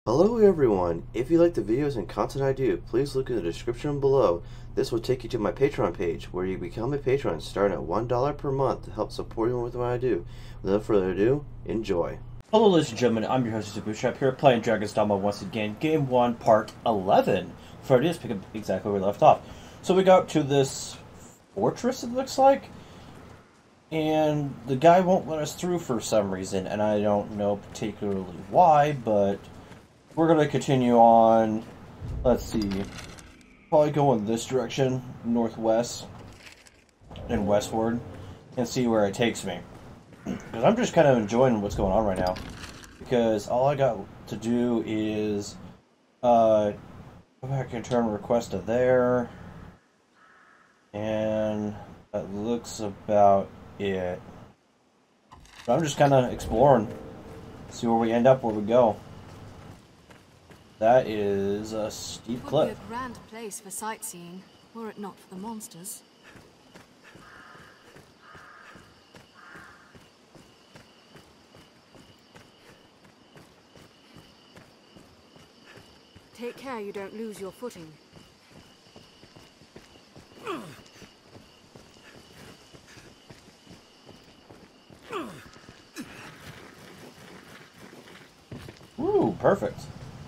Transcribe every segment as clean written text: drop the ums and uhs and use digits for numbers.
Hello everyone! If you like the videos and content I do, please look in the description below. This will take you to my Patreon page, where you become a patron starting at $1 per month to help support me with what I do. Without further ado, enjoy. Hello ladies and gentlemen, I'm your host Bootstrap here, playing Dragon's Dogma once again, Game 1, Part 11. For it is, pick up exactly where we left off. So we got to this fortress, it looks like, and the guy won't let us through for some reason, and I don't know particularly why, but we're going to continue on. Let's see, probably go in this direction, northwest and westward, and see where it takes me. Because I'm just kind of enjoying what's going on right now. Because all I got to do is go back and turn request to there. And that looks about it. So I'm just kind of exploring. See where we end up, where we go. That is a steep cliff. Would be a grand place for sightseeing, were it not for the monsters. Take care you don't lose your footing. Ooh, perfect.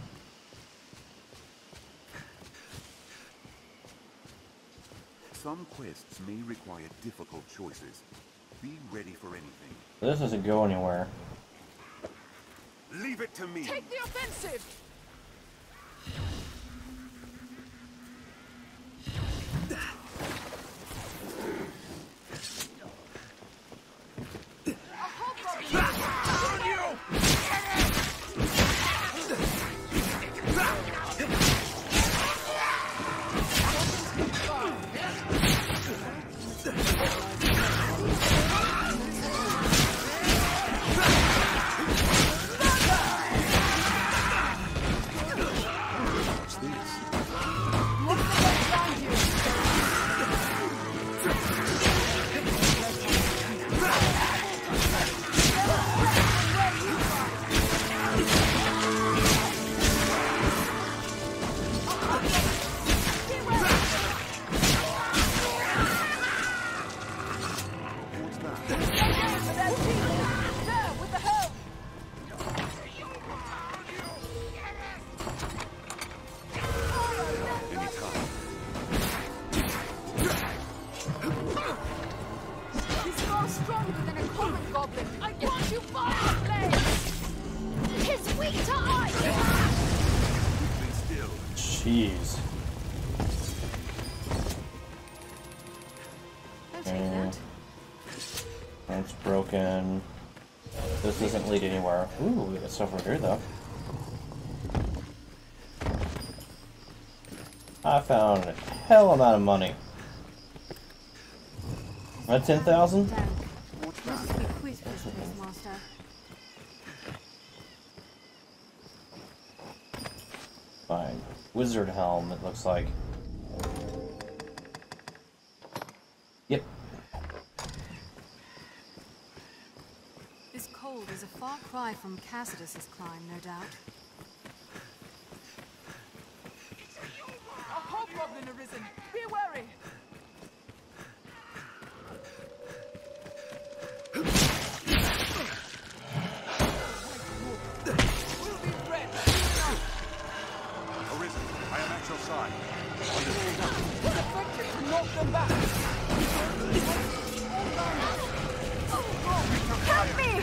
Some quests may require difficult choices. Be ready for anything. This doesn't go anywhere. Leave it to me! Take the offensive! Jeez. Okay. That's broken. This doesn't lead anywhere. Ooh, we got stuff over here though. I found a hell amount of money. At 10,000? Fine. Wizard helm, it looks like. Yep. This cold is a far cry from Cassidus's climb, no doubt. A hobgoblin arisen! Be wary! Arisen, I am at your side. Effective to knock them back! Help me!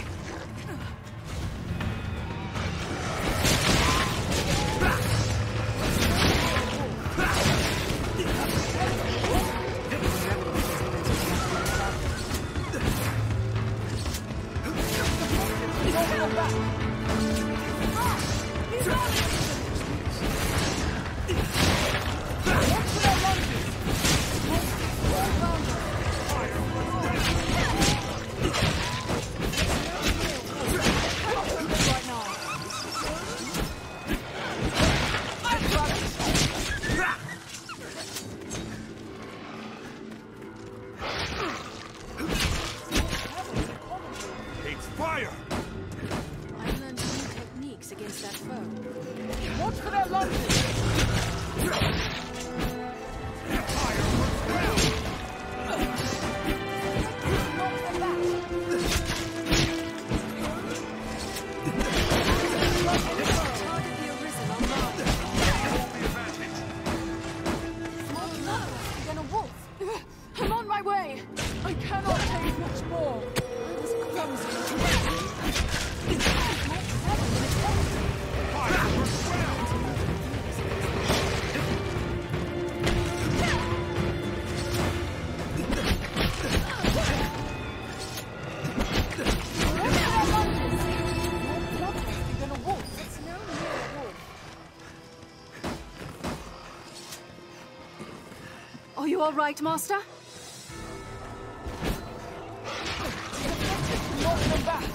foe. Watch for their lunges! Knock them back! Target the Arisen on Mars. Small clever, then a wolf. I'm on my way! I cannot take much more! I was clumsy. Than a wolf. It's no mere wolf. Are you all right, Master? Knock them back!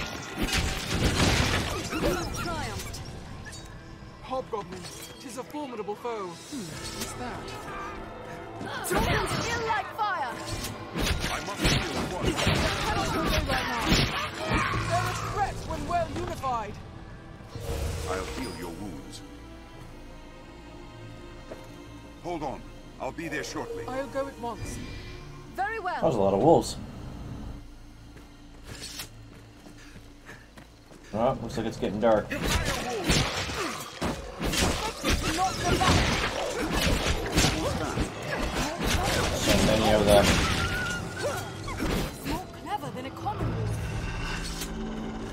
Triumphed. Hobgoblin. 'Tis a formidable foe. What's that? Dragons ill like fire. I must heal at once. Cannot go away right now. They're a threat when well unified. I'll heal your wounds. Hold on. I'll be there shortly. I'll go at once. Very That well. was a lot of wolves. Oh, looks like it's getting dark. Knock them back! So many of them. More clever than a common wolf.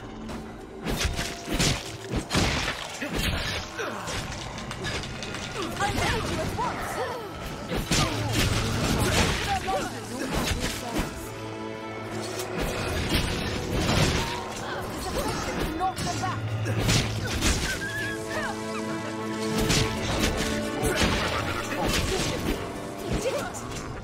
I made you at once. Knock them back! You did it.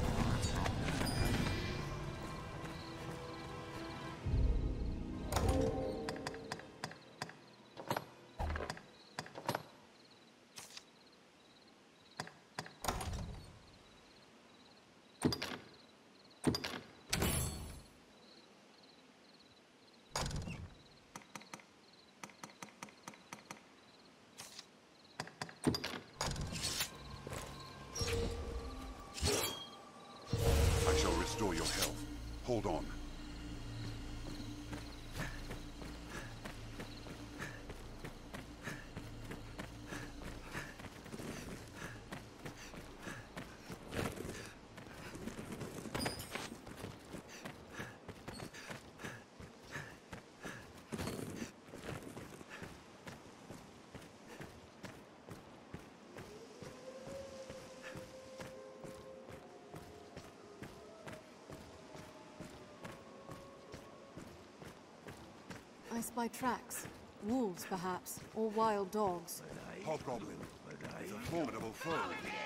I shall restore your health. Hold on. I spy tracks. Wolves, perhaps, or wild dogs. Hobgoblin. It's a formidable foe.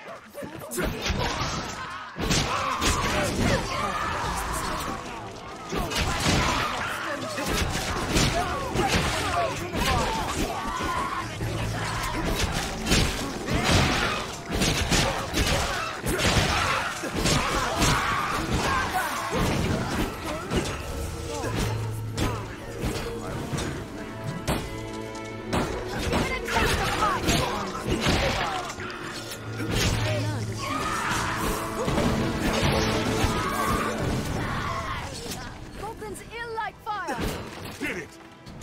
Goblins ill like fire. Did it!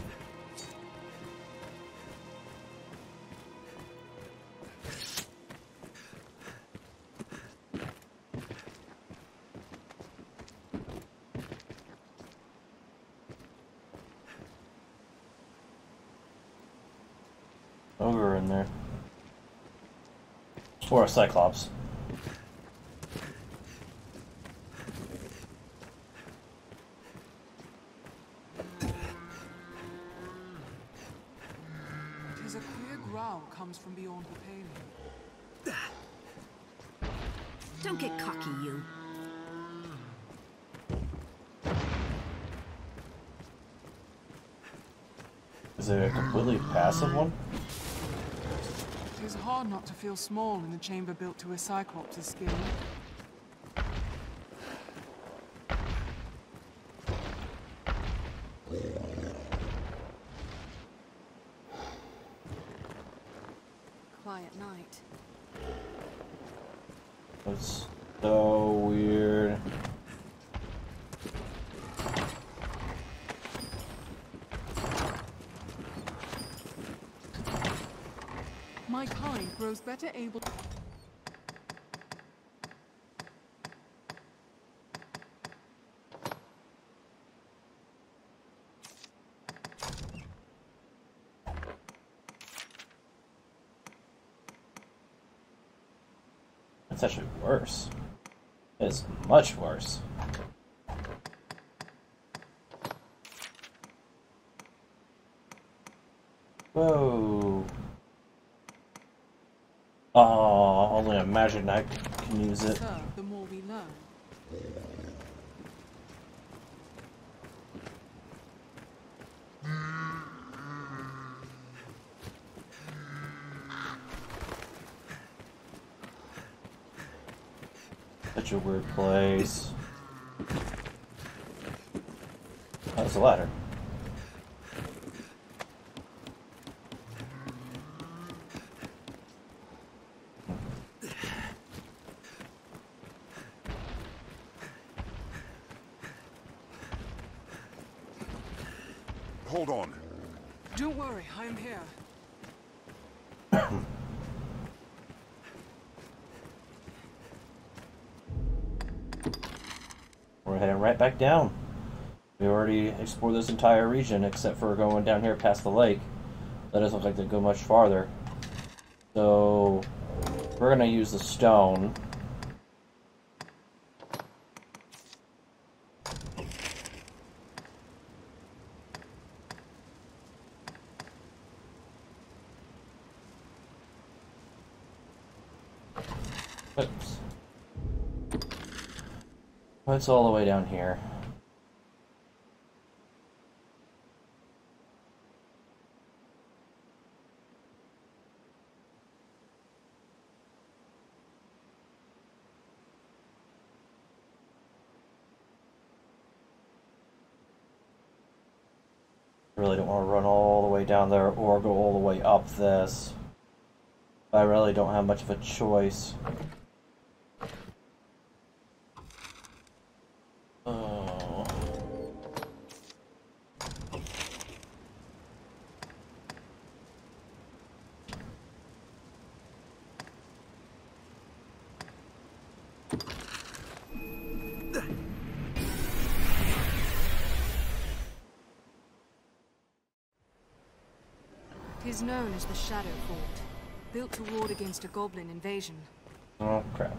Ogre in there. Or a Cyclops. Tis a queer growl comes from beyond the paling. Don't get cocky, you. Is it a completely passive one? It is hard not to feel small in a chamber built to a Cyclops' skill. quiet night. That's so weird. My kind grows better able. That's actually worse. It's much worse. Whoa. Oh, only a magic knight can use it. Sir, the more we learn. Such a weird place. Oh, there's a ladder. Hold on. Don't worry, I am here. We're heading right back down. We already explored this entire region except for going down here past the lake. That doesn't look like they go much farther. So we're gonna use the stone. Oops. It's all the way down here. Really don't want to run all the way down there or go all the way up this. I really don't have much of a choice. Oh. It is known as the Shadow Fort, built to ward against a goblin invasion. Oh, crap.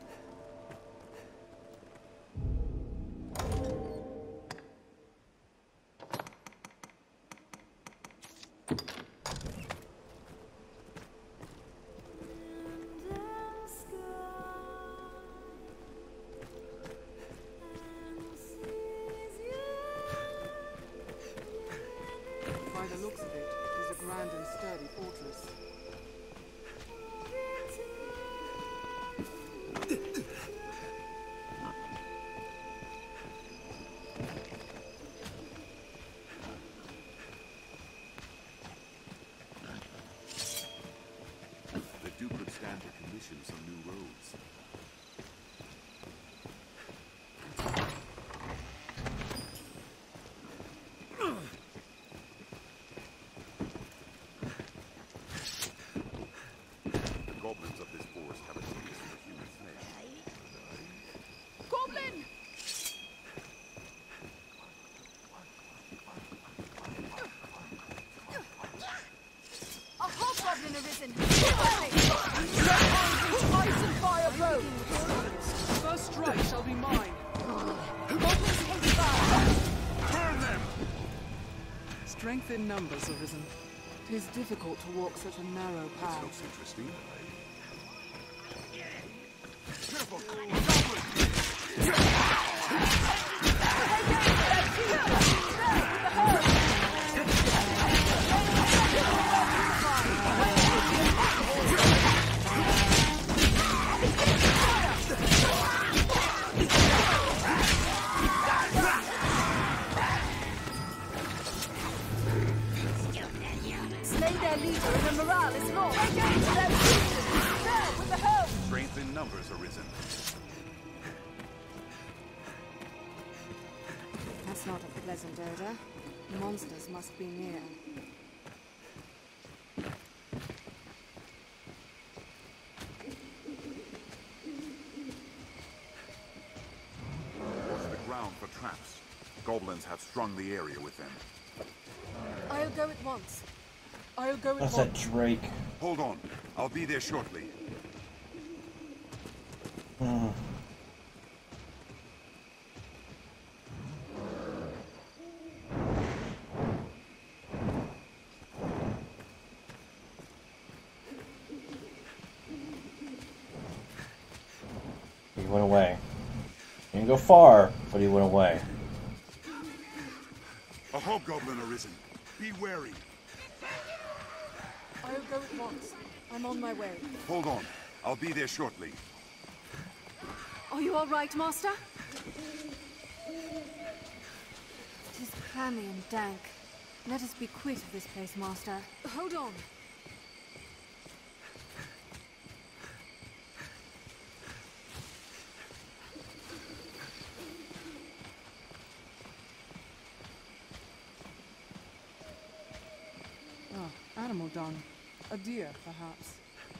By the looks of it, it is a grand and sturdy fortress. The Duke could stand to commission some new roads. The goblins of this forest have a taste for human flesh. Goblin! A hobgoblin arisen! Ice and fire road! First strike shall be mine. Goblins hate fire! Burn them! Strength in numbers arisen. 'Tis difficult to walk such a narrow This path. looks interesting. Slay their leader and the morale is lost! numbers, Arisen. That's not a pleasant odor. Monsters must be near. Watch the ground for traps. Goblins have strung the area with them. I'll go at once. I'll go at That's once. that Drake. Hold on. I'll be there shortly. He went away. He didn't go far, but he went away. A hobgoblin Arisen. Be wary. I'll go at once. I'm on my way. Hold on. I'll be there shortly. Are you all right, Master? It is clammy and dank. Let us be quit of this place, Master. Hold on. Oh, animal dung. A deer, perhaps.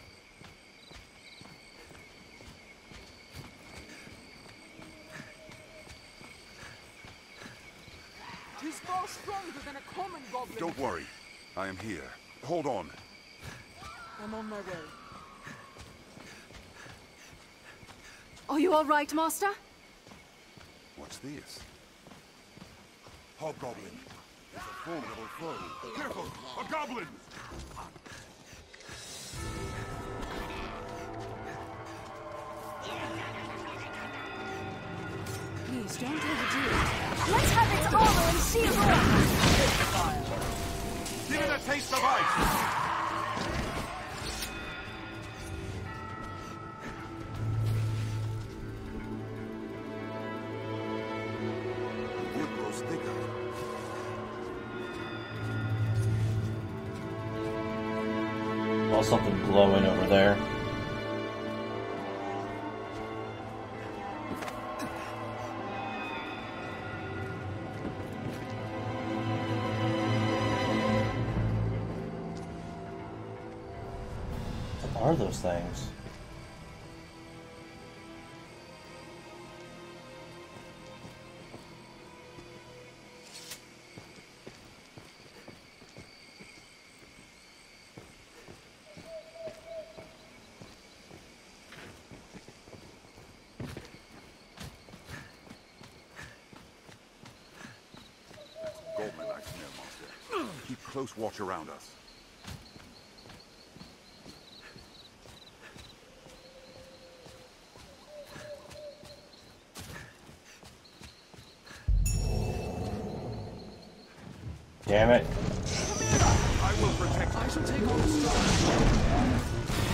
He's far stronger than a common goblin. Don't worry. I am here. Hold on. I'm on my way. Are you all right, Master? What's this? Hobgoblin. It's a formidable foe. Careful! A goblin! Please, don't overdo it. Let's have its armor and shield up! Give it a taste of ice! The wood grows thicker. Oh, something glowing over there. What are those things? Goldman Knight's Snare Monster. Keep close watch around us. Damn it. I will protect I shall take on the strong.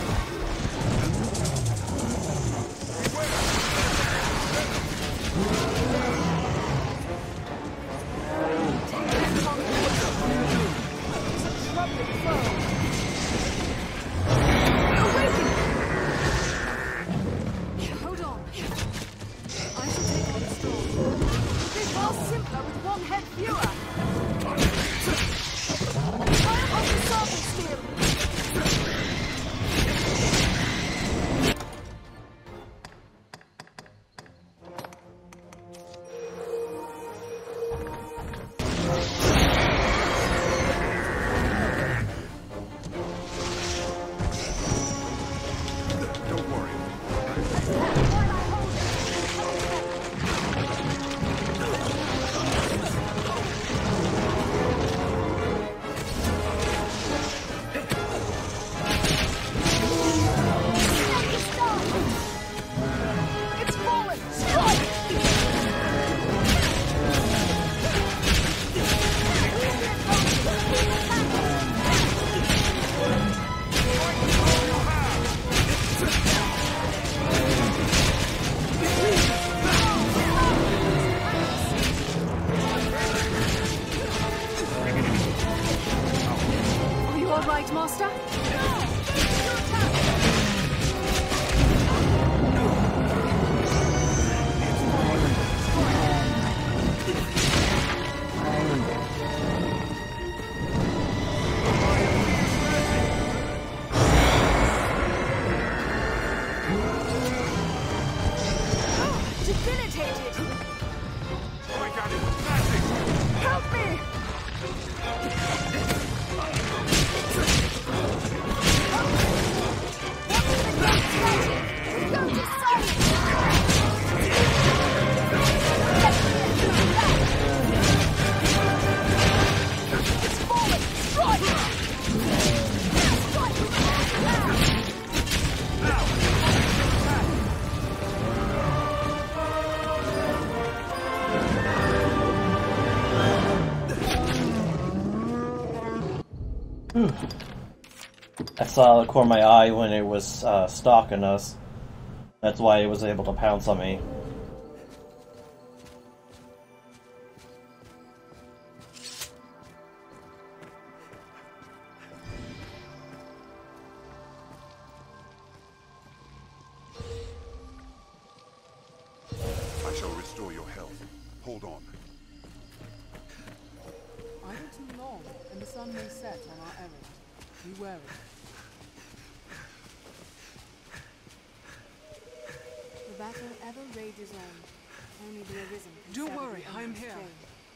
Hold on. I shall take on the storm. It'd be far simpler with one head fewer. Fire on the serpent steel. saw out of the corner of my eye when it was stalking us. That's why it was able to pounce on me. I shall restore your health. Hold on. Idle too long, and the sun may set on our errand. Be wary. The battle ever rages on. Only the Arisen can Don't sever worry, the I am enemy's here. chain.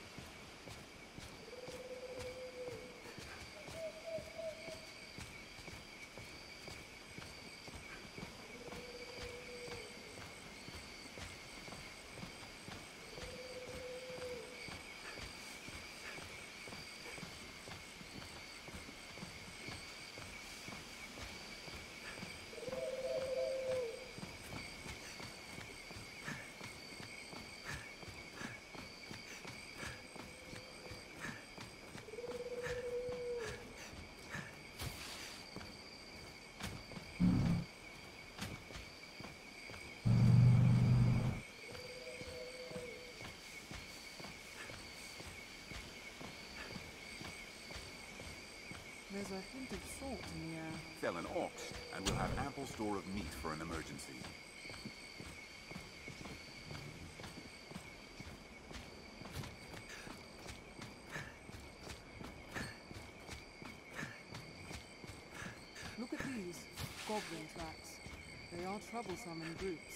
There's a hint of salt in the air. Fell an ox, and we'll have ample store of meat for an emergency. Look at these goblin tracks. They are troublesome in groups.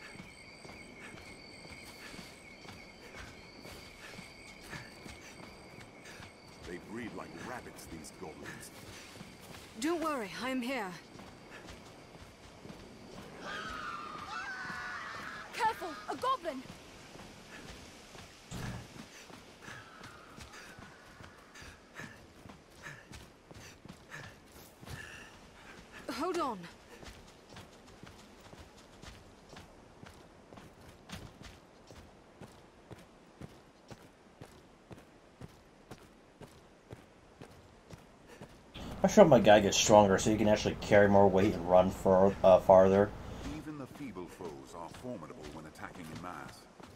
They breed like rabbits, these goblins. Don't worry, I am here. Careful! A goblin! Hold on. I'm sure my guy gets stronger so he can actually carry more weight and run farther. Even the feeble foes are formidable when attacking in mass.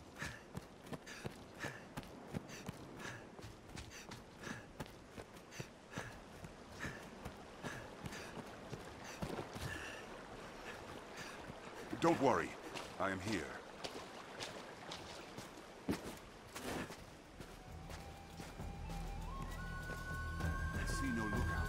Don't worry, I am here. I see no lookout.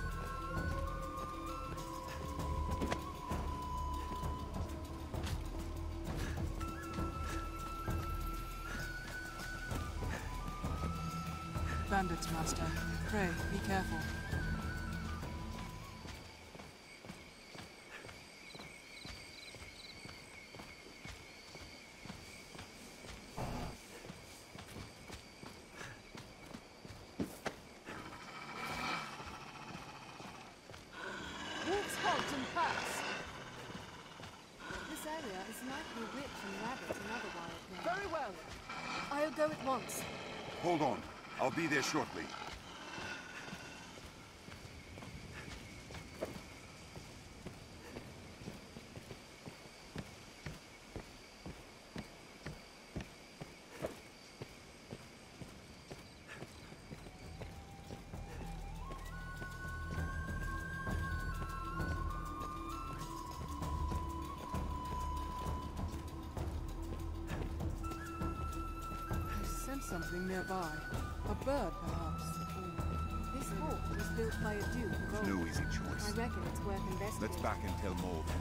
Bandits, Master. Pray, be careful. Wolves halt and pass. This area is likely rich in rabbit and other wild game. Very well. I'll go at once. Hold on, I'll be there shortly. I sense something nearby. A bird, perhaps. This fort was built by a duke of old. No easy I choice. reckon it's worth investigating. Let's back and tell Maul then.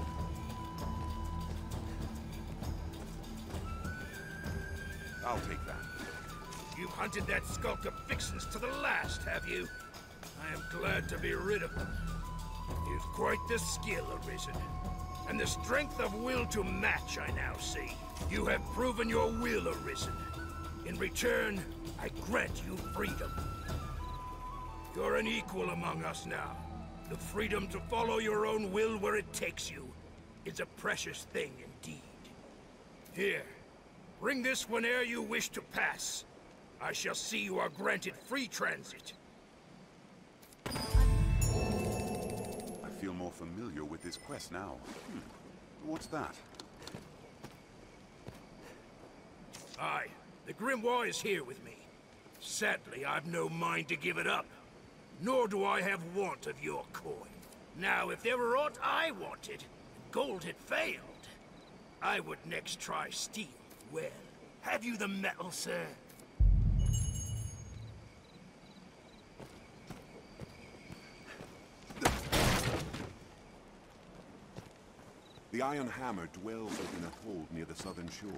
I'll take that. You've hunted that skulk of Vixens to the last, have you? I am glad to be rid of them. You've quite the skill, Arisen. And the strength of will to match, I now see. You have proven your will, Arisen. In return, I grant you freedom. You're an equal among us now. The freedom to follow your own will where it takes you is a precious thing indeed. Here, bring this whene'er you wish to pass. I shall see you are granted free transit. I feel more familiar with this quest now. What's that? Aye, the Grimoire is here with me. Sadly, I've no mind to give it up. Nor do I have want of your coin. Now, if there were aught I wanted, gold had failed, I would next try steel. Well, have you the metal, sir? The Iron Hammer dwells within a hold near the southern shore.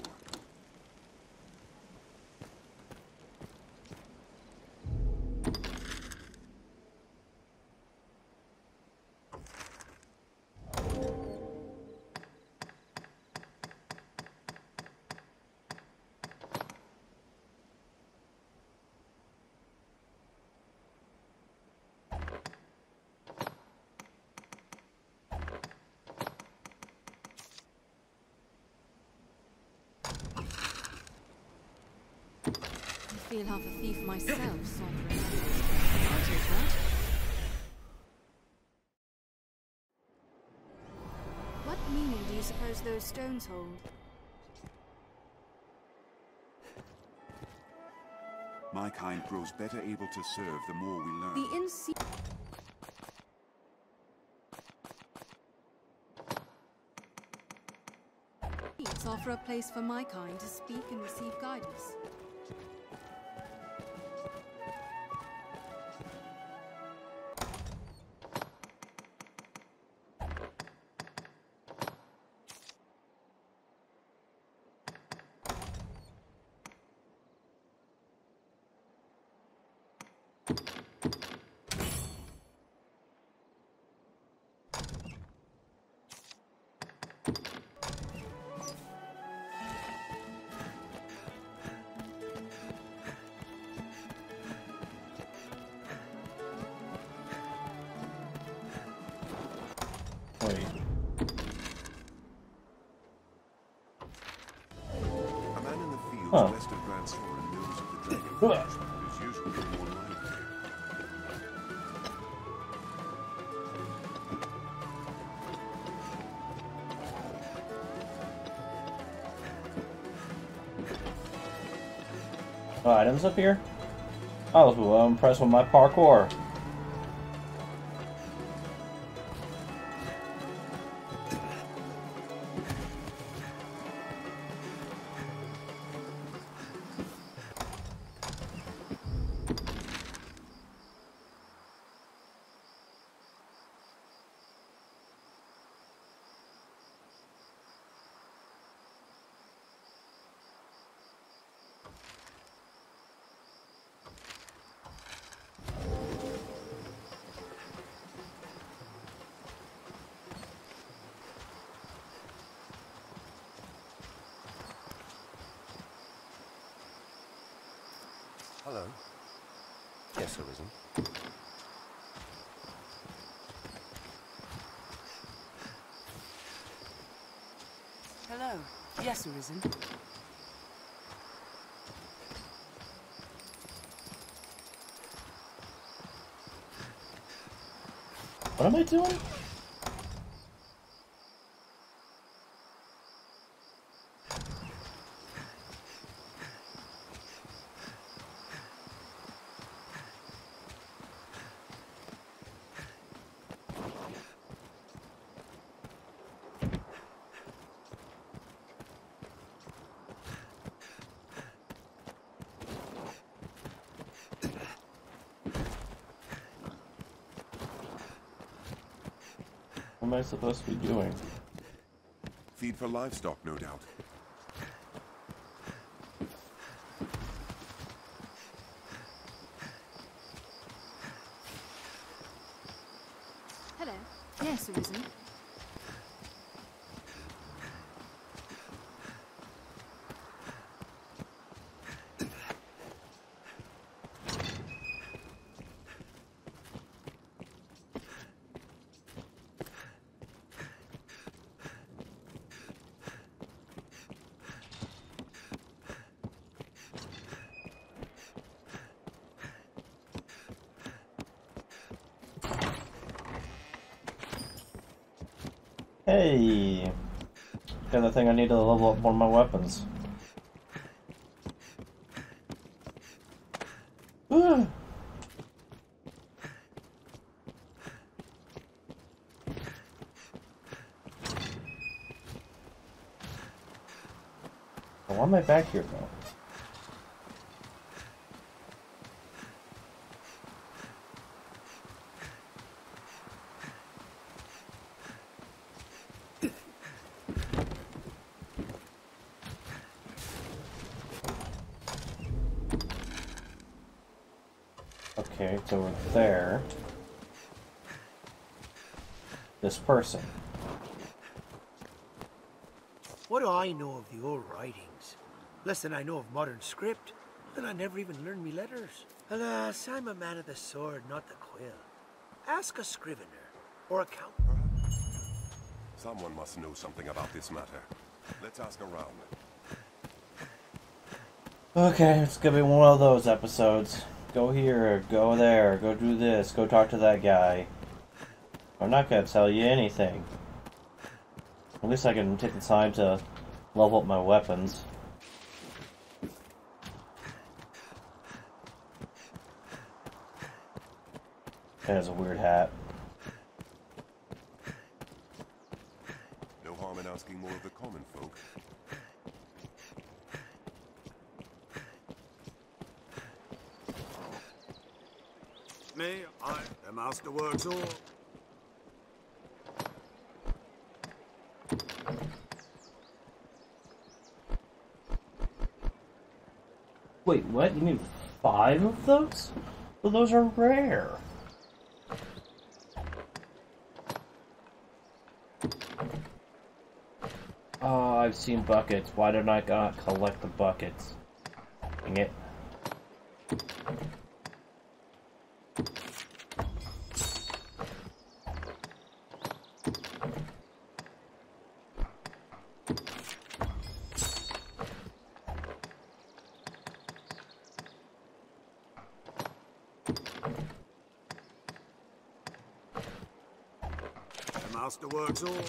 I feel half a thief myself, Sombra. I'll take that. What meaning do you suppose those stones hold? My kind grows better able to serve the more we learn. The in-sea... offer a place for my kind to speak and receive guidance. Wait. A man in the fields west of Grand Soren knows of the dragon fish, but is usually more lively. Items up here? I was well impressed with my parkour. Hello. Yes, Arisen. Hello. Yes, Arisen. What am I doing? What am I supposed to be doing? Feed for livestock, no doubt. Hello. Yes, Arisen. Hey! Got the thing I need to level up one of my weapons. Why am I back here though? Okay, it's over there. This person. What do I know of the old writings? Less than I know of modern script. Then I never even learned me letters. Alas, I'm a man of the sword, not the quill. Ask a scrivener or a count. Someone must know something about this matter. Let's ask around. Okay, it's gonna be one of those episodes. Go here, go there, go do this, go talk to that guy. I'm not gonna tell you anything. At least I can take the time to level up my weapons. That has a weird hat. No harm in asking more of the common folk. Me, the master works all. Wait, what? You mean 5 of those? Well, those are rare. Oh, I've seen buckets. Why did I not collect the buckets? Dang it. The master works all.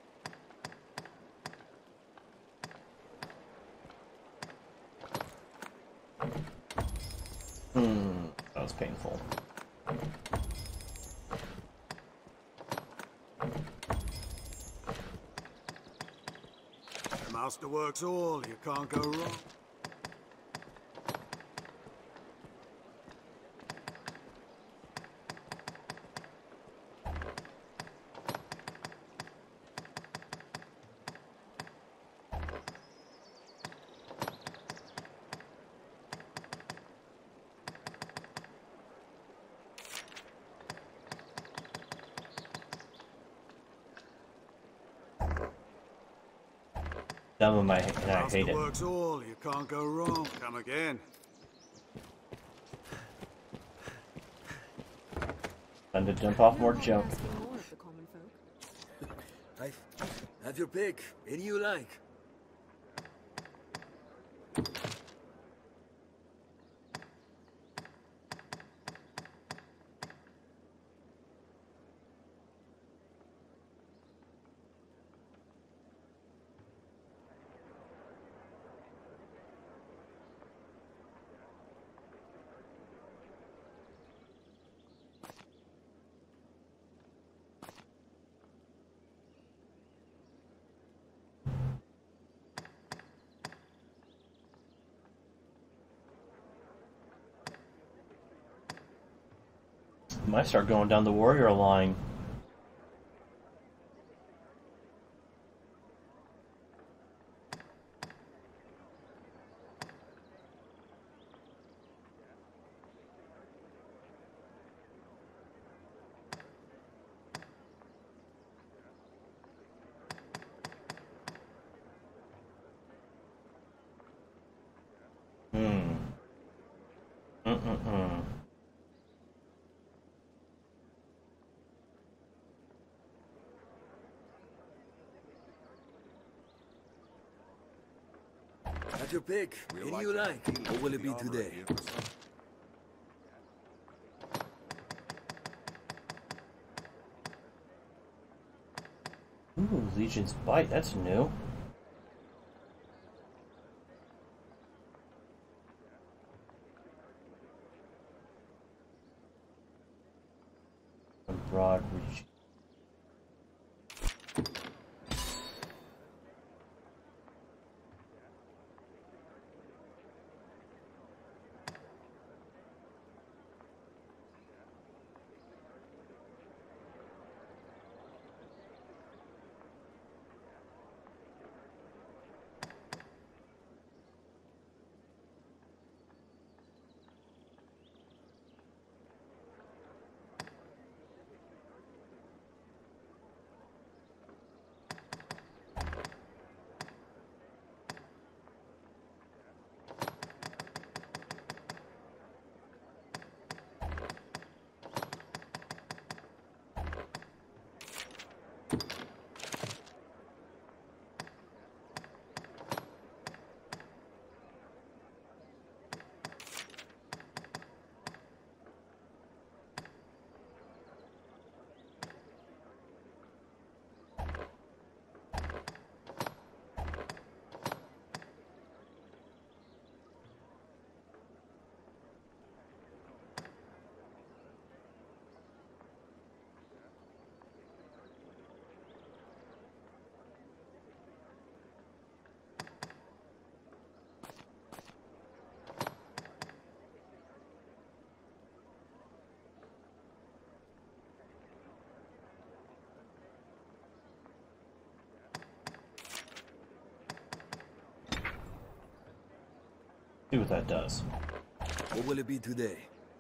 That was painful. The master works all. You can't go wrong. Dumb in my head, and I hate it. Works all. You can't go wrong. Come again. Time to jump off more jump. Have your pick. Any you like. Might start going down the warrior line. Have your pick. Any you like. What will it be today? Ooh, Legion's Bite, that's new. Broad reach. See what that does. What will it be today?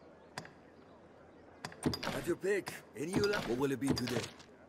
Have your pick. Any you like? What will it be today?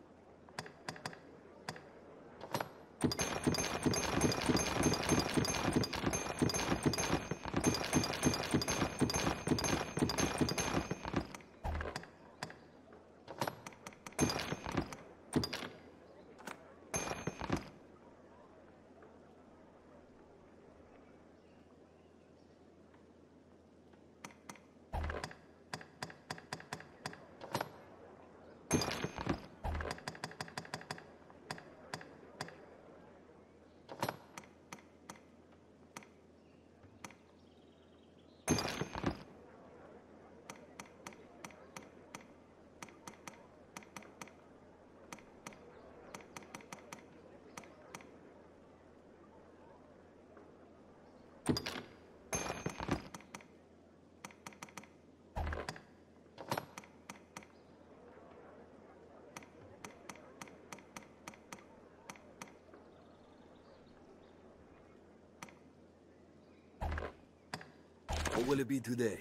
What will it be today?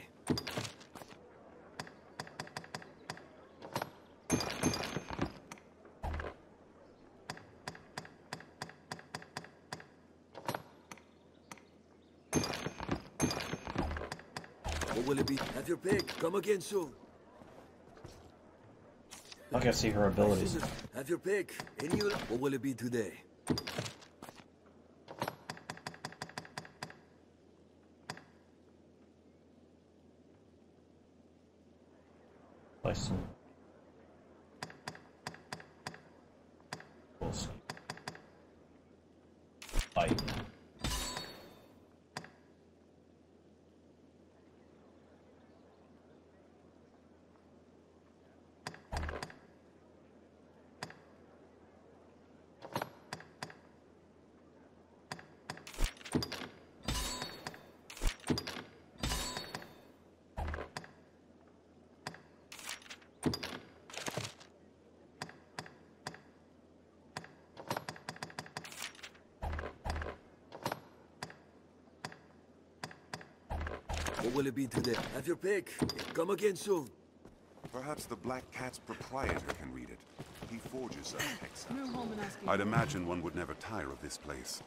What will it be? Have your pick. Come again soon. I can see her abilities. Have your pick. Any you like? What will it be today? Some fight. What will it be today? Have your pick. Come again soon. Perhaps the Black Cat's proprietor can read it. He forges such texts. No harm in asking. I'd imagine one would never tire of this place.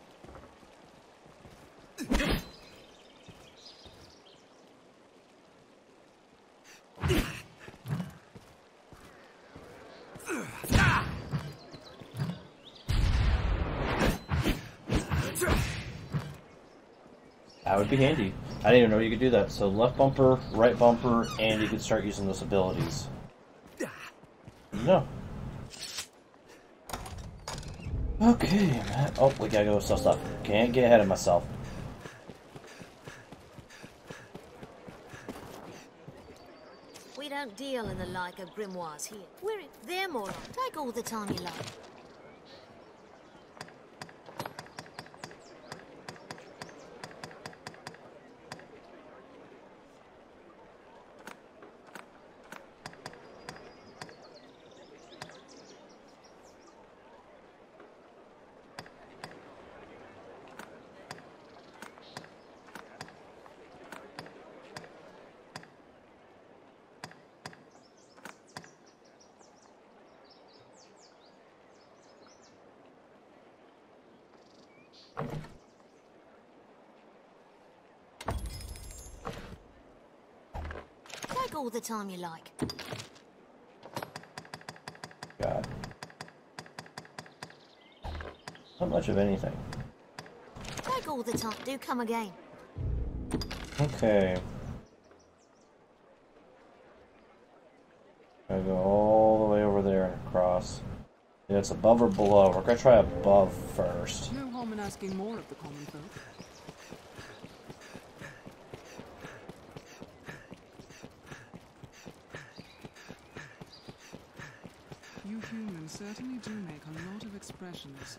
That would be handy. I didn't even know you could do that. So left bumper, right bumper, and you can start using those abilities. No. Okay, man. Oh, we gotta go sell stuff. Can't get ahead of myself. We don't deal in the like of grimoires here. They're more like, take all the time you like. Take all the time you like. God. Not much of anything. Take all the time. Do come again. Okay. Gotta go all the way over there and across. Yeah, it's above or below. We're gonna try above first. No harm in asking more of the common folk. You humans certainly do make a lot of expressions.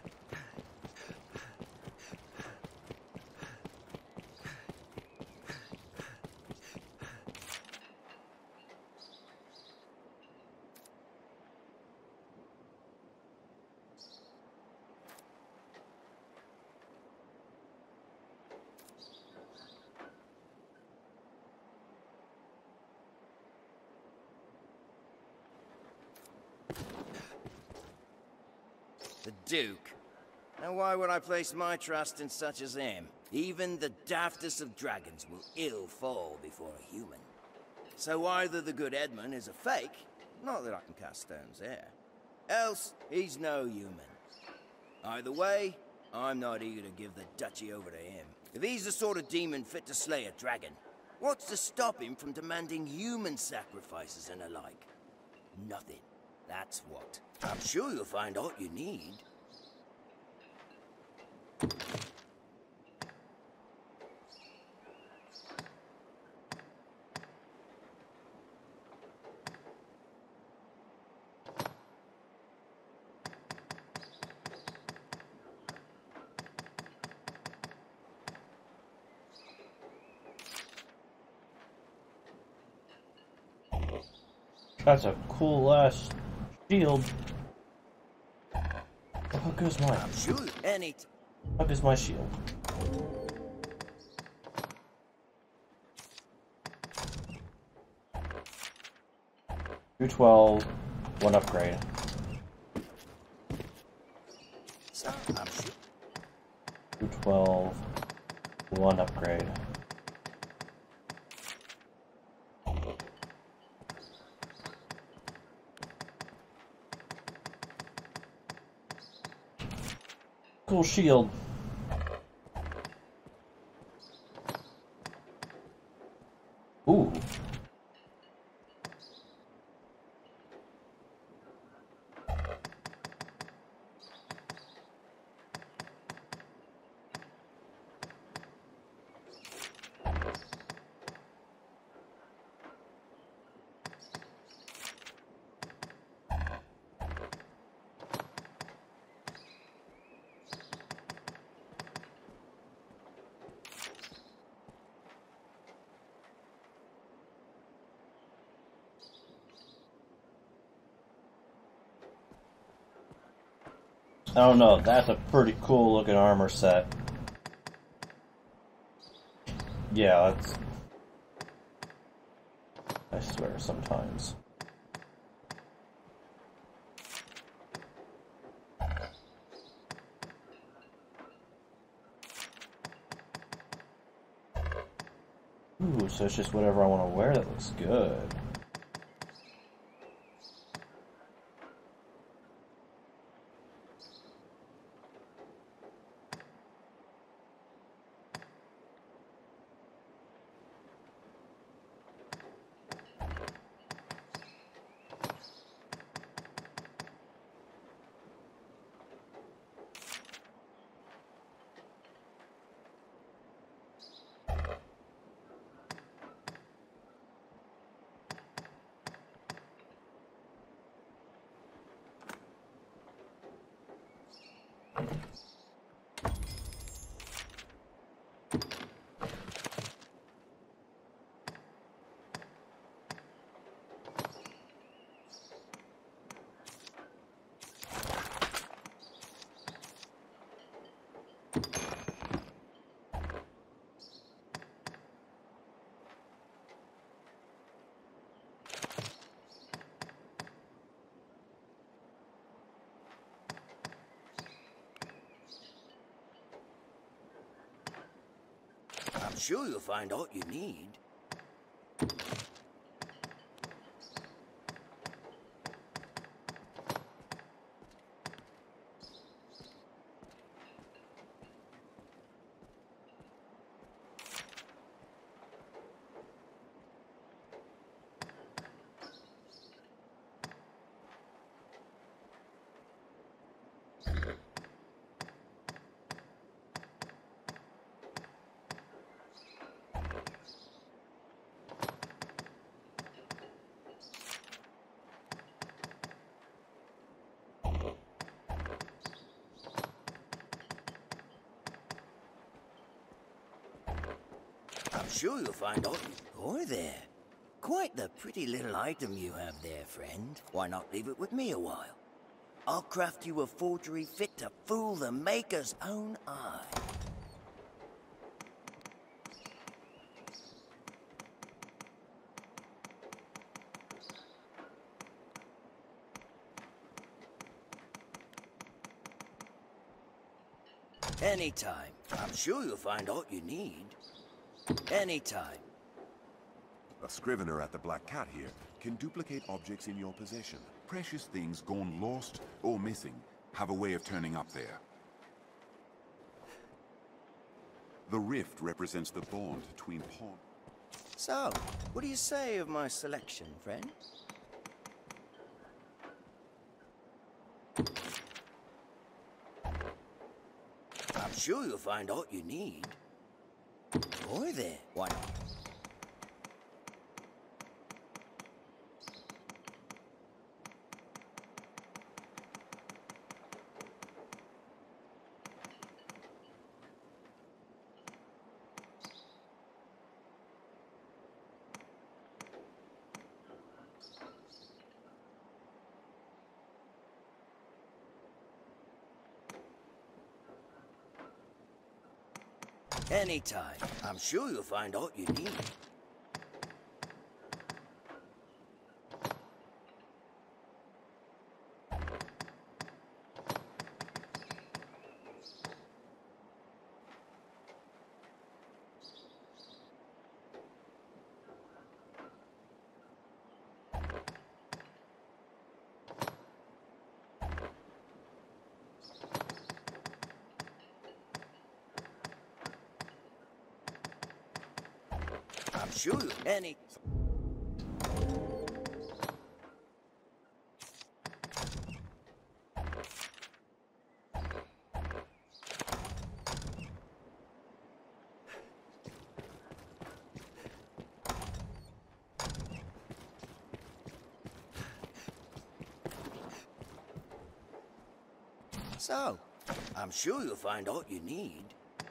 The Duke. Now why would I place my trust in such as him? Even the daftest of dragons will ill fall before a human. So either the good Edmund is a fake, not that I can cast stones there, else he's no human. Either way, I'm not eager to give the duchy over to him. If he's the sort of demon fit to slay a dragon, what's to stop him from demanding human sacrifices and the like? Nothing. That's what. I'm sure you'll find all you need. That's a cool ass shield. How good is mine? I'm sure any. How good is my shield? $212, 1 upgrade. I'm sure. $212, 1 upgrade. Cool shield. Ooh. I don't know, that's a pretty cool looking armor set. Yeah, that's... I swear, sometimes. Ooh, so it's just whatever I want to wear that looks good. I'm sure you'll find all you need. I'm sure you'll find all you... Boy there. Quite the pretty little item you have there, friend. Why not leave it with me a while? I'll craft you a forgery fit to fool the Maker's own eye. Anytime. I'm sure you'll find all you need. Anytime. A scrivener at the Black Cat here can duplicate objects in your possession. Precious things gone lost or missing have a way of turning up there. The rift represents the bond between pawn... So, what do you say of my selection, friend? I'm sure you'll find all you need. Boy there, why not? Anytime. I'm sure you'll find all you need. I'm sure any... So, I'm sure you'll find all you need.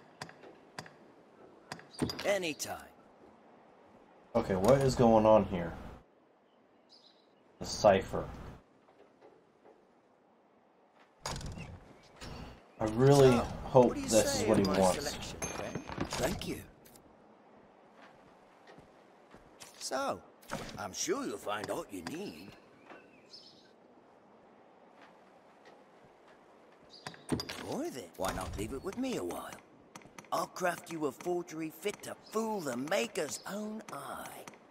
Anytime. Okay, what is going on here? The cipher. I really hope this is what he wants. Thank you. So, I'm sure you'll find all you need. Boy then, why not leave it with me a while? I'll craft you a forgery fit to fool the Maker's own eye.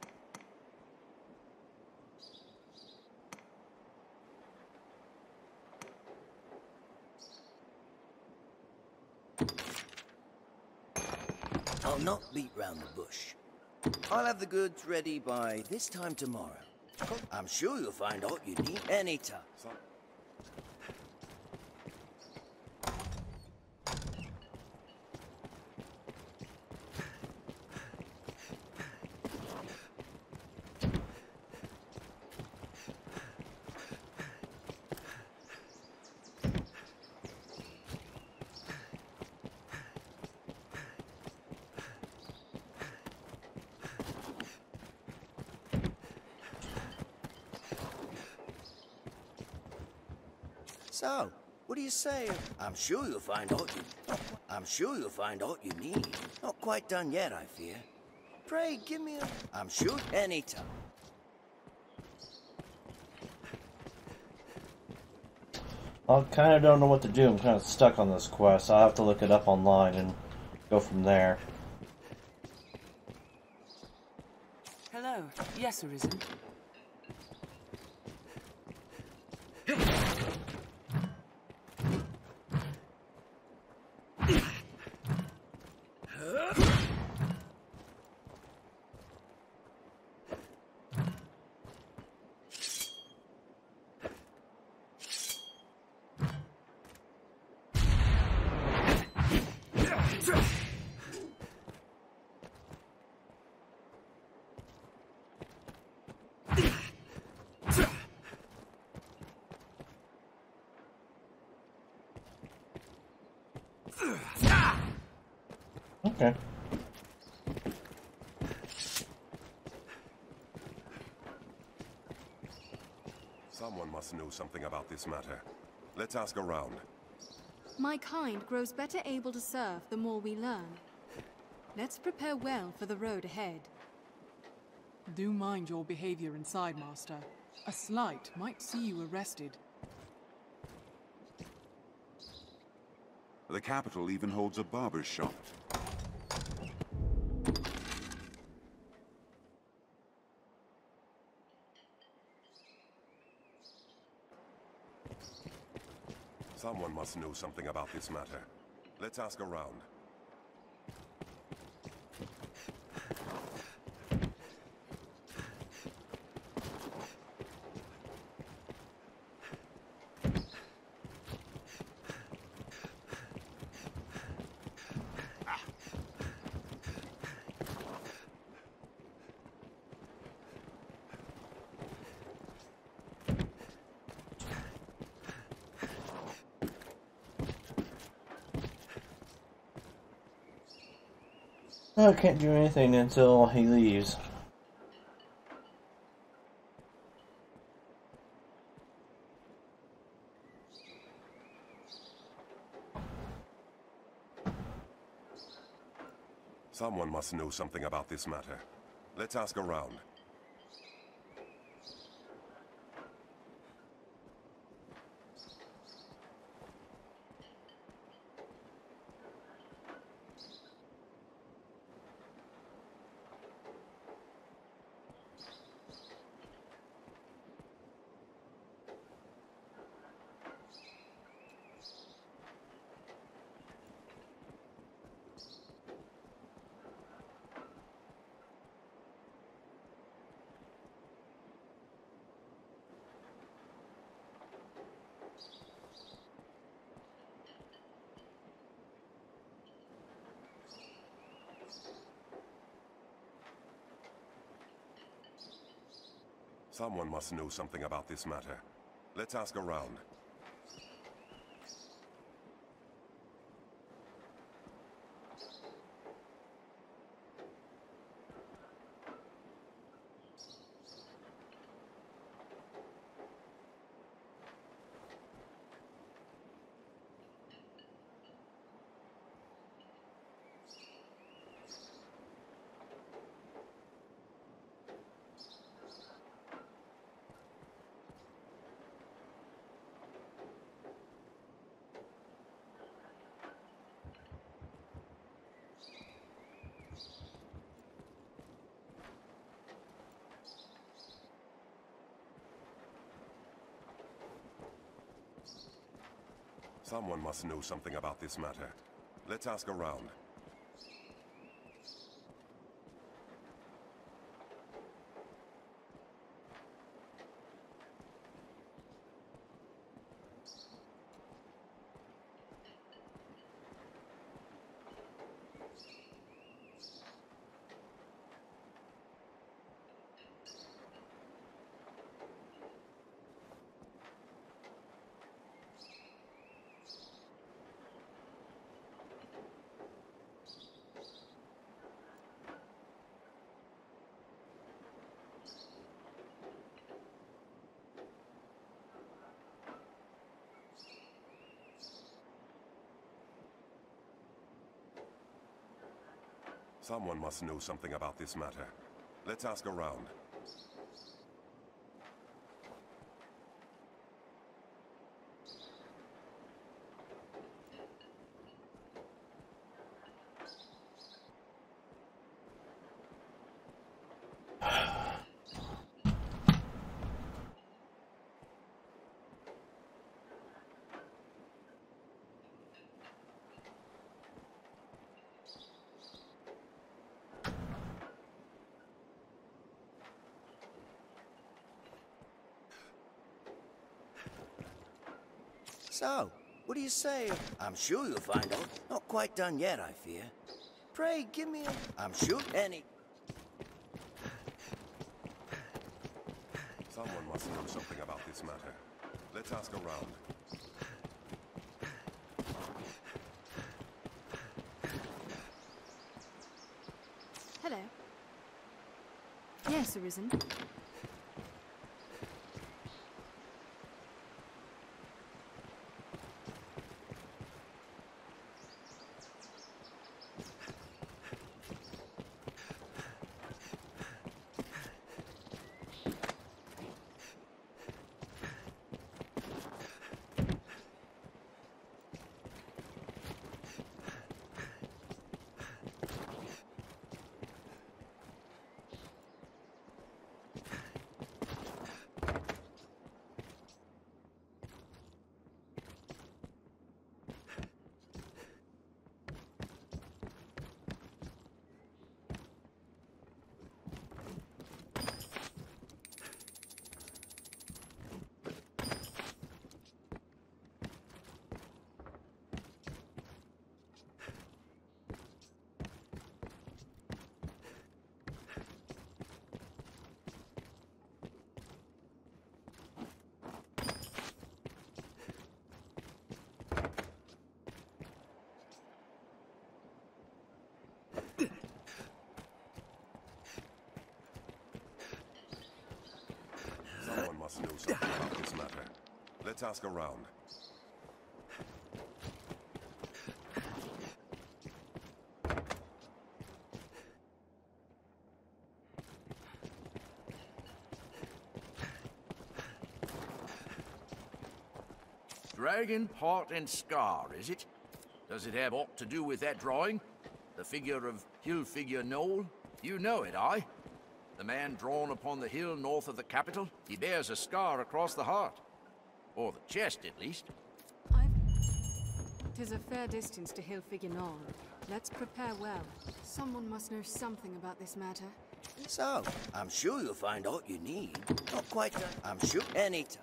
I'll not beat round the bush. I'll have the goods ready by this time tomorrow. I'm sure you'll find all you need anytime. So, what do you say? I'm sure you'll find all you need. Not quite done yet, I fear. Pray, give me a... I'm sure anytime. I kind of don't know what to do. I'm kind of stuck on this quest. I'll have to look it up online and go from there. Hello. Yes, Arisen. Okay. Someone must know something about this matter. Let's ask around. My kind grows better able to serve the more we learn. Let's prepare well for the road ahead. Do mind your behavior inside, Master. A slight might see you arrested. The capital even holds a barber's shop. Someone must know something about this matter. Let's ask around. I can't do anything until he leaves. Someone must know something about this matter. Let's ask around. Someone must know something about this matter. Let's ask around. Someone must know something about this matter. Let's ask around. Someone must know something about this matter. Let's ask around. So, what do you say? I'm sure you'll find out. Not quite done yet, I fear. Pray, give me a... I'm sure any... Someone must know something about this matter. Let's ask around. Hello. Yes, Arisen. Someone must know something about this matter. Let's ask around. Dragon, heart, and scar, is it? Does it have aught to do with that drawing? The figure of Hilfigure Knoll? You know it, aye? The man drawn upon the hill north of the capital? He bears a scar across the heart. Or the chest, at least. Tis a fair distance to Hilfigure Knoll. Let's prepare well. Someone must know something about this matter. So, I'm sure you'll find all you need. Not quite done. I'm sure anytime.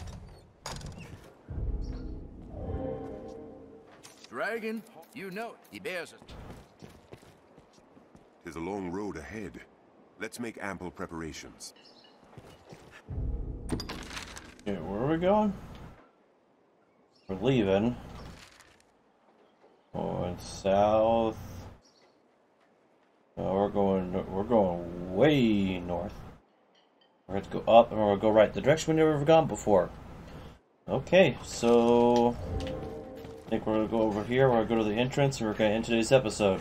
Dragon, you know it. He bears a... There's a long road ahead. Let's make ample preparations. Okay, where are we going? We're leaving. Going south. We're going way north. We're going to go up and we're going to go right. The direction we've never gone before. Okay, so I think we're going to go over here. We're going to go to the entrance and we're going to end today's episode.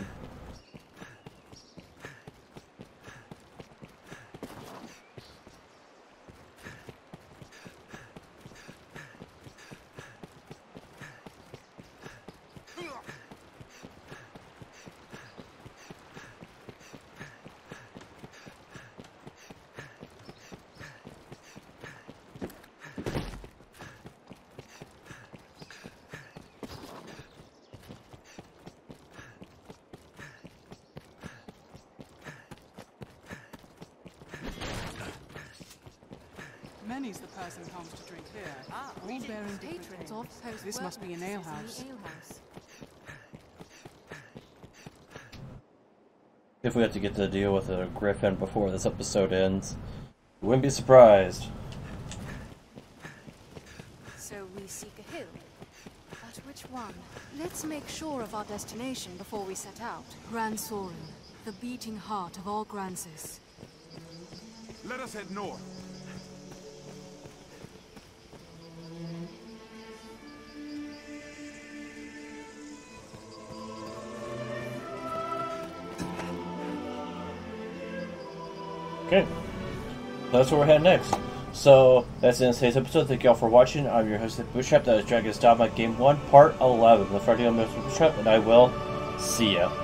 Many's the person comes to drink here. All bearing different Patrons names. of post This must be an alehouse. If we have to get to deal with a griffin before this episode ends, we wouldn't be surprised. So we seek a hill. But which one? Let's make sure of our destination before we set out. Gran Soren, the beating heart of all Gransis. Let us head north. Okay. That's where we're heading next. So, that's the end of today's episode. Thank you all for watching. I'm your host, Bootstrap. That is Dragon's Dogma Game 1, Part 11. The Frontier Bootstrap, and I will see ya.